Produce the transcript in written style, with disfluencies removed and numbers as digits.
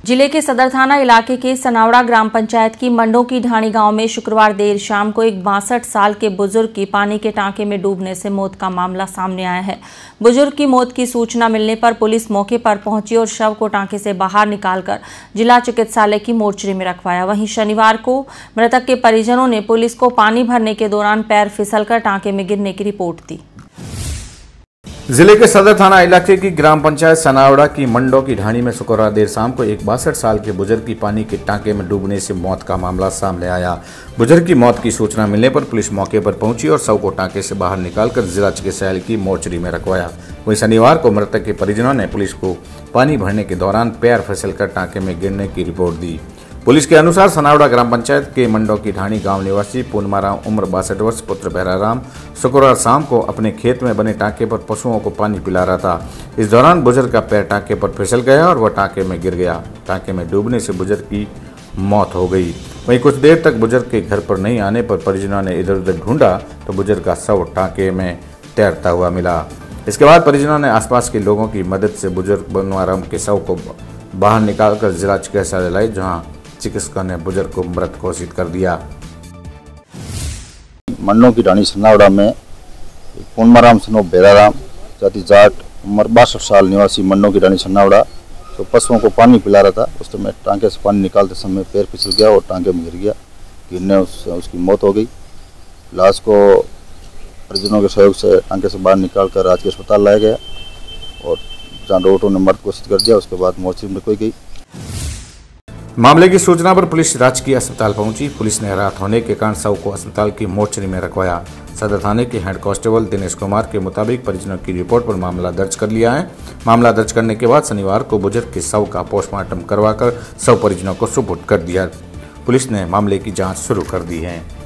जिले के सदर थाना इलाके के सनावड़ा ग्राम पंचायत की मंडों की ढाणी गांव में शुक्रवार देर शाम को एक 62 साल के बुजुर्ग की पानी के टांके में डूबने से मौत का मामला सामने आया है। बुजुर्ग की मौत की सूचना मिलने पर पुलिस मौके पर पहुंची और शव को टांके से बाहर निकालकर जिला चिकित्सालय की मोर्चरी में रखवाया। वहीं शनिवार को मृतक के परिजनों ने पुलिस को पानी भरने के दौरान पैर फिसलकर टांके में गिरने की रिपोर्ट दी। जिले के सदर थाना इलाके की ग्राम पंचायत सनावड़ा की मंडों की ढाणी में शुक्रवार देर शाम को एक 62 साल के बुजुर्ग की पानी के टांके में डूबने से मौत का मामला सामने आया। बुजुर्ग की मौत की सूचना मिलने पर पुलिस मौके पर पहुंची और शव को टांके से बाहर निकालकर जिला चिकित्सालय की मोर्चरी में रखवाया। वहीं शनिवार को मृतक के परिजनों ने पुलिस को पानी भरने के दौरान पैर फिसलकर टांके में गिरने की रिपोर्ट दी। पुलिस के अनुसार सनावड़ा ग्राम पंचायत के मंडों की ढाणी गांव निवासी पूर्णमाराम उम्र 62 वर्ष पुत्र भैराराम शुक्रवार शाम को अपने खेत में बने टांके पर पशुओं को पानी पिला रहा था। इस दौरान बुजुर्ग का पैर टांके पर फिसल गया और वह टांके में गिर गया। टांके में डूबने से बुजुर्ग की मौत हो गई। वहीं कुछ देर तक बुजुर्ग के घर पर नहीं आने पर परिजनों ने इधर उधर ढूंढा तो बुजुर्ग का शव टांके में तैरता हुआ मिला। इसके बाद परिजनों ने आसपास के लोगों की मदद से बुजुर्ग पूर्णमाराम के शव को बाहर निकालकर जिला चिकित्सालय लाई, जहाँ चिकित्सकों ने बुजुर्ग को मृत घोषित कर दिया। मंडों की ढाणी सनावड़ा में पूर्णमाराम सनो भैराराम जाति जाट उम्र 62 साल निवासी मंडों की ढाणी सनावड़ा तो पशुओं को पानी पिला रहा था। उस समय टांके से पानी निकालते समय पैर फिसल गया और टांके में गिर गया। गिरने उसकी मौत हो गई। लाश को परिजनों के सहयोग से टांके से बाहर निकाल कर राजकीय अस्पताल लाया गया और जहाँ डॉक्टरों ने मृत घोषित कर दिया। उसके बाद मोर्चरी में रखवाई गई। मामले की सूचना पर पुलिस राजकीय अस्पताल पहुंची। पुलिस ने रात होने के कारण शव को अस्पताल की मोर्चरी में रखवाया। सदर थाने के हेड कांस्टेबल दिनेश कुमार के मुताबिक परिजनों की रिपोर्ट पर मामला दर्ज कर लिया है। मामला दर्ज करने के बाद शनिवार को बुजुर्ग के शव का पोस्टमार्टम करवाकर शव परिजनों को सुपुर्द कर दिया। पुलिस ने मामले की जांच शुरू कर दी है।